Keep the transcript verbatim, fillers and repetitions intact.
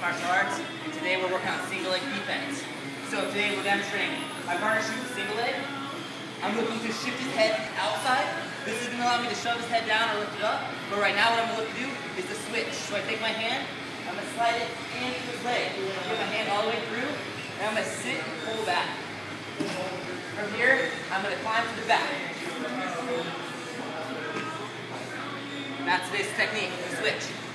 martial arts, and today we're working on single leg defense. So today we're demonstrating my partner shoots a single leg. I'm looking to shift his head outside. This is going to allow me to shove his head down or lift it up. But right now what I'm going to look to do is to switch. So I take my hand, I'm going to slide it into his leg. Get my hand all the way through, and I'm going to sit and pull back. From here, I'm going to climb to the back. That's today's technique, the switch.